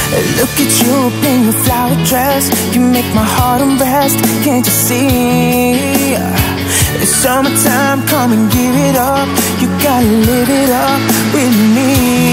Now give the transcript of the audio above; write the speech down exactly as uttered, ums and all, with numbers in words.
Look at you in your flower dress, you make my heart unrest. Can't you see? It's summertime, come and give it up. You gotta live it up with me.